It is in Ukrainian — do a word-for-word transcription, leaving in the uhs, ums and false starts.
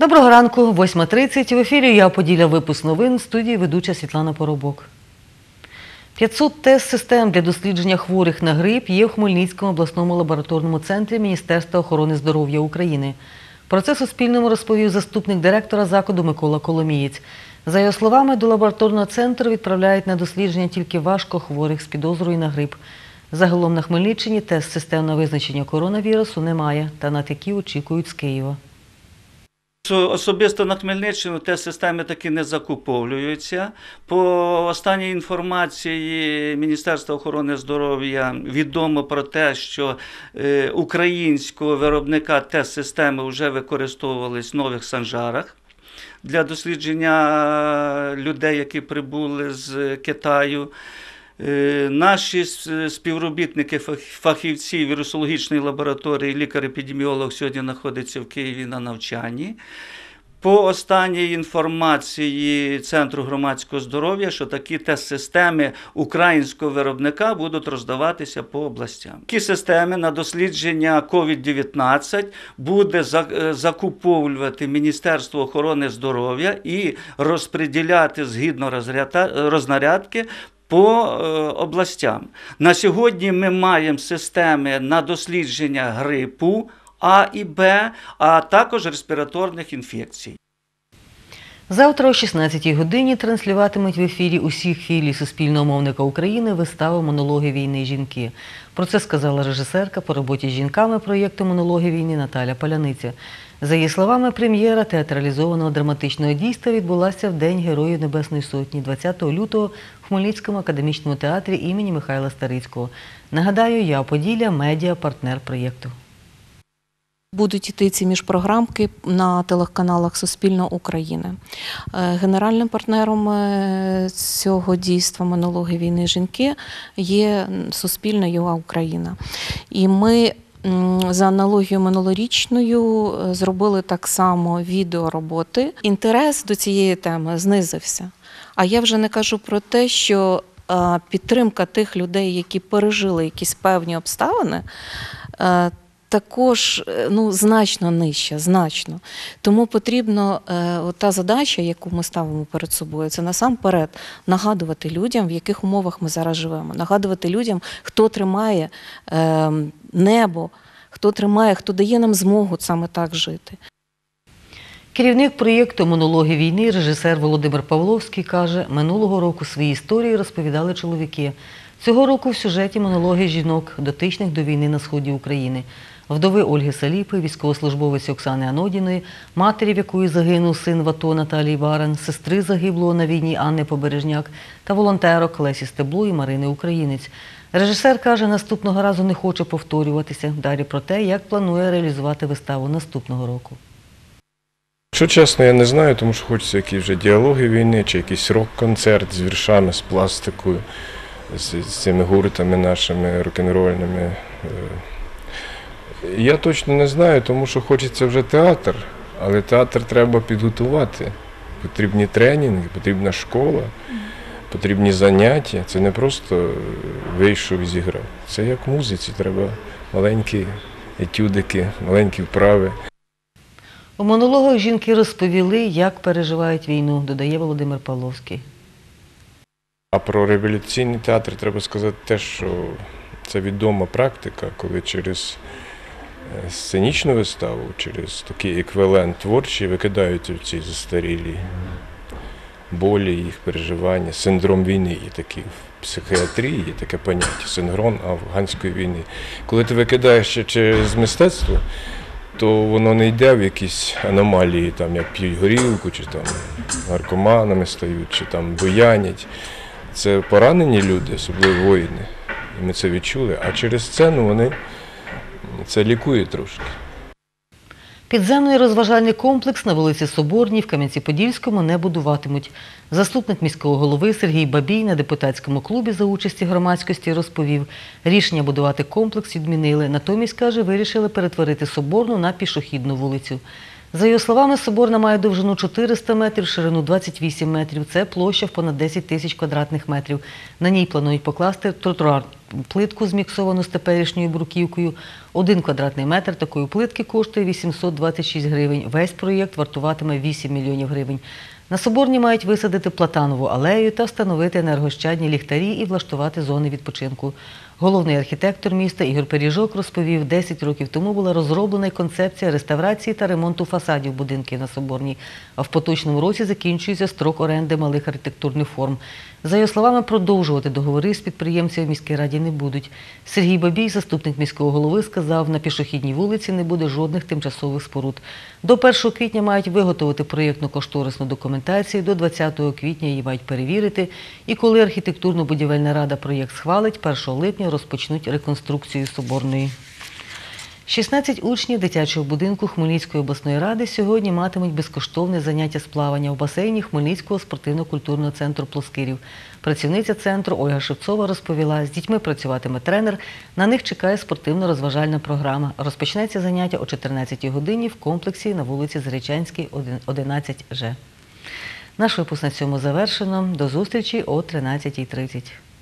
Доброго ранку, восьма тридцять. В ефірі «Я Поділля», випуск новин, в студії ведуча Світлана Поробок. п'ятсот тест-систем для дослідження хворих на грип є в Хмельницькому обласному лабораторному центрі Міністерства охорони здоров'я України. Про це Суспільному розповів заступник директора закладу Микола Коломієць. За його словами, до лабораторного центру відправляють на дослідження тільки важкохворих з підозрою на грип. Загалом на Хмельниччині тест-систем на визначення коронавірусу немає, та на такі очікують з Києва. Особисто на Хмельниччину тест-системи таки не закуповуються. По останній інформації Міністерства охорони здоров'я відомо про те, що українського виробника тест-системи вже використовувались в Нових Санжарах для дослідження людей, які прибули з Китаю. Наші співробітники, фахівці вірусологічної лабораторії, лікар-епідеміолог сьогодні знаходяться в Києві на навчанні. По останній інформації Центру громадського здоров'я, що такі тест-системи українського виробника будуть роздаватися по областям. Такі системи на дослідження ковід дев'ятнадцять буде закуповувати Міністерство охорони здоров'я і розподіляти згідно рознарядки по областям. На сьогодні ми маємо системи на дослідження грипу А і Б, а також респіраторних інфекцій. Завтра о шістнадцятій годині транслюватимуть в ефірі усіх філій Суспільного мовника України виставу «Монологи війни і жінки». Про це сказала режисерка по роботі з жінками проєкту «Монологи війни» Наталя Паляниця. За її словами, прем'єра театралізованого драматичного дійства відбулася в День Героїв Небесної Сотні двадцятого лютого в Хмельницькому академічному театрі імені Михайла Старицького. Нагадаю, «Я Поділля» – медіа-партнер проєкту. Будуть йти ці міжпрограмки на телеканалах Суспільного України. Генеральним партнером цього дійства «Монологи війни і жінки» є Суспільна ЮА Україна. І ми за аналогією минулорічною зробили так само відеороботи. Інтерес до цієї теми знизився. А я вже не кажу про те, що підтримка тих людей, які пережили якісь певні обставини, також ну, значно нижча, значно. Тому потрібно, е, та задача, яку ми ставимо перед собою, це насамперед нагадувати людям, в яких умовах ми зараз живемо. Нагадувати людям, хто тримає е, небо, хто тримає, хто дає нам змогу саме так жити. Керівник проєкту «Монологи війни», режисер Володимир Павловський, каже, минулого року свої історії розповідали чоловіки. Цього року в сюжеті монологи жінок, дотичних до війни на сході України. Вдови Ольги Саліпи, військовослужбовиці Оксани Анодіної, матері, в якої загинув син в АТО Наталії Баран, сестри загиблого на війні Анни Побережняк та волонтерок Лесі Стебло і Марини Українець. Режисер каже, наступного разу не хоче повторюватися. Далі про те, як планує реалізувати виставу наступного року. Якщо чесно, я не знаю, тому що хочеться якісь вже діалоги війни, чи якийсь рок-концерт з віршами, з пластикою, з, з цими гуртами нашими рок-н-рольними. Я точно не знаю, тому що хочеться вже театр, але театр треба підготувати. Потрібні тренінги, потрібна школа, потрібні заняття. Це не просто вийшов і зіграв. Це як в музиці, треба маленькі етюдики, маленькі вправи. У монологах жінки розповіли, як переживають війну, додає Володимир Павловський. А про революційний театр треба сказати те, що це відома практика, коли через сценічну виставу, через такий еквівалент творчий викидають ці застарілі болі, їх переживання. Синдром війни є такий в психіатрії, є таке поняття, синдром афганської війни. Коли ти викидаєш ще через мистецтво, то воно не йде в якісь аномалії, там, як п'ють горілку, чи там наркоманами стають, чи там буянять. Це поранені люди, особливо воїни, і ми це відчули, а через сцену вони це лікує трошки. Підземний розважальний комплекс на вулиці Соборній в Кам'янці-Подільському не будуватимуть. Заступник міського голови Сергій Бабій на депутатському клубі за участі громадськості розповів, рішення будувати комплекс відмінили. Натомість, каже, вирішили перетворити Соборну на пішохідну вулицю. За його словами, Соборна має довжину чотириста метрів, ширину двадцять вісім метрів. Це площа в понад десять тисяч квадратних метрів. На ній планують покласти тротуар. плитку, зміксовану з теперішньою бруківкою. Один квадратний метр такої плитки коштує вісімсот двадцять шість гривень. Весь проєкт вартуватиме вісім мільйонів гривень. На Соборній мають висадити платанову алею та встановити енергощадні ліхтарі і влаштувати зони відпочинку. Головний архітектор міста Ігор Пиріжок розповів, десять років тому була розроблена концепція реставрації та ремонту фасадів будинків на Соборній, а в поточному році закінчується строк оренди малих архітектурних форм. За його словами, продовжувати договори з підприємцями в міській раді не будуть. Сергій Бабій, заступник міського голови, сказав, на пішохідній вулиці не буде жодних тимчасових споруд. До першого квітня мають виготовити проєктно-кошторисну документацію, до двадцятого квітня її мають перевірити, і коли архітектурно-будівельна рада проєкт схвалить, першого липня розпочнуть реконструкцію Соборної. шістнадцять учнів дитячого будинку Хмельницької обласної ради сьогодні матимуть безкоштовне заняття з плавання в басейні Хмельницького спортивно-культурного центру «Плоскирів». Працівниця центру Ольга Шевцова розповіла, з дітьми працюватиме тренер, на них чекає спортивно-розважальна програма. Розпочнеться заняття о чотирнадцятій годині в комплексі на вулиці Заречанській, одинадцять Ж. Наш випуск на цьому завершено. До зустрічі о тринадцятій тридцять.